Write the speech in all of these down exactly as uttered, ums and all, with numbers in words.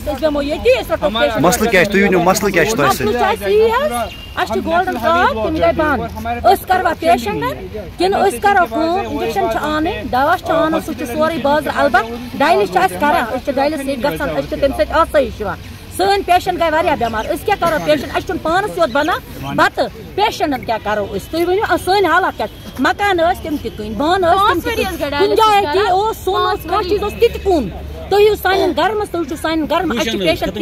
مسئلہ کیا تھی مسئلہ کیا اچھا گولڈن کارڈ تم گئی بند اس کروا پیشنٹ کن اس کرو انجیکشن آن دوا آن سہ سوری بازر البتہ ڈائلس کران ڈائلس سی گھان تم سی آسائش سن پیشنٹ گئی واریاہ بیمار اس کیا کرو پیشنٹ اس پانس یوت بنان بتہ پیشنٹن کیا کرو اس تھی ؤنو سن حالات کیا مکان تم تہ کن بان کن جائے تھی سون کھانا چیز تہ کن تھی سان گھر مز تھی سان گھر میں پیشنٹ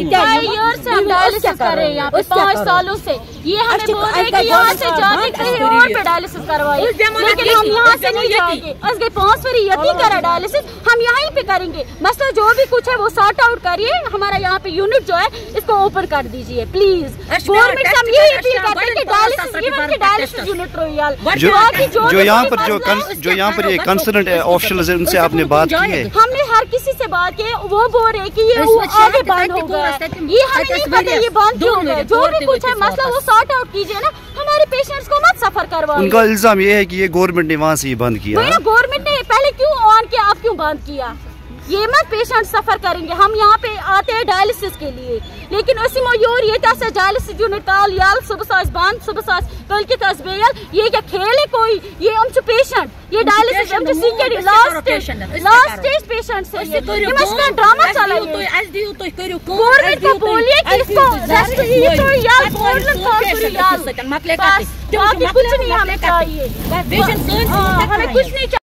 پانچ سالوں سے یہ ہمیں بول رہے ہیں کہ یہاں سے جانے کہیں اور پہ ڈائلسس کروائے لیکن ہم یہاں سے نہیں جائیں گے اس گئے پانچ فری یتی کرا ڈائلسس ہم یہیں پہ کریں گے مسئلہ جو بھی کچھ ہے وہ سارٹ آؤٹ کریے ہمارا یہاں پہ یونٹ جو ہے اس کو اوپن کر دیجئے پلیز گورنمنٹ سے ہم یہی اپیل کرتے ہیں کہ ڈائلسس ایون کہ ڈائلسس یونٹ رویال جو یہاں پر جو یہاں پر یہ کنسرنٹ آفیشلز ہیں ان سے آپ نے بات کی ہے ہم نے ہر کسی سے بات کی وہ بول رہے کہ یہ آگے بند ہو گیا یہ ہمیں نہیں پتا یہ بند کیوں ہو گیا جو بھی کچھ ہے مسئلہ وہ سارٹ آؤٹ کیجئے نا ہمارے پیشنٹس کو مت سفر کروائیے ان کا الزام یہ ہے کہ یہ گورنمنٹ نے وہاں سے یہ بند کیا گورنمنٹ نے پہلے کیوں آن کیا اب کیوں بند کیا یہ مت پیشنٹ سفر کریں گے ہم یہاں پہ آتے ہیں ڈائلسس کے لیے لیکن اسی مو یور یہ تھا ڈائلسس یونٹ کال یال صبح ساس بند صبح ساس کل کے تاس بیل یہ کیا کھیل ہے کوئی یہ ہم سے پیشنٹ یہ ڈائلسس ہم سے سیکھے لاسٹ لاسٹ اسٹیج پیشنٹ سے یہ مس کا ڈرامہ چلا ہے گورنمنٹ کو بولیے کہ اس کو ریسٹ یہ تو یال گورنمنٹ کو یال بس کچھ نہیں ہمیں چاہیے ہمیں کچھ نہیں